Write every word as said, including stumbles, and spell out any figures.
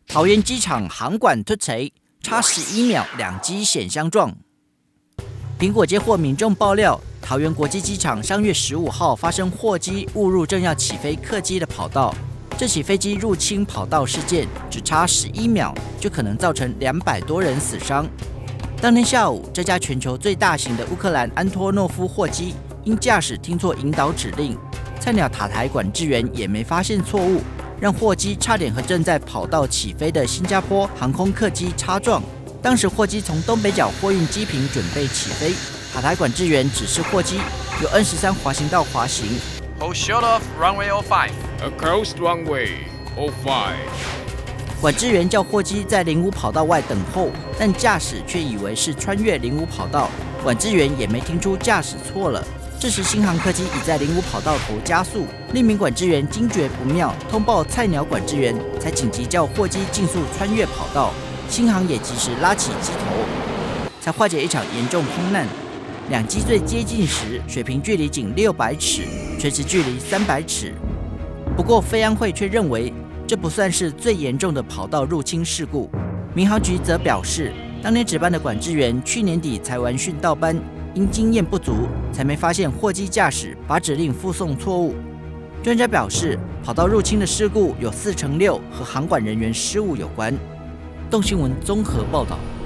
桃园机场航管突锤，差十一秒，两机险相撞。苹果接获民众爆料，桃园国际机场上月十五号发生货机误入正要起飞客机的跑道，这起飞机入侵跑道事件只差十一秒，就可能造成两百多人死伤。当天下午，这架全球最大型的乌克兰安托诺夫货机，因驾驶听错引导指令，菜鸟塔台管制员也没发现错误，让货机差点和正在跑道起飞的新加坡航空客机擦撞。当时货机从东北角货运机坪准备起飞，塔台管制员指示货机由 N 十三 滑行道滑行。 Hold short of runway oh five. Across runway oh five. 管制员叫货机在零五跑道外等候，但驾驶却以为是穿越零五跑道，管制员也没听出驾驶错了。这时新航客机已在零五跑道头加速，另一名管制员惊觉不妙，通报菜鸟管制员，才紧急叫货机竞速穿越跑道。新航也及时拉起机头，才化解一场严重空难。两机最接近时，水平距离仅六百尺，垂直距离三百尺。不过飞安会却认为，这不算是最严重的跑道入侵事故。民航局则表示，当年值班的管制员去年底才完训到班，因经验不足，才没发现货机驾驶把指令附送错误。专家表示，跑道入侵的事故有四成六和航管人员失误有关。动新闻综合报道。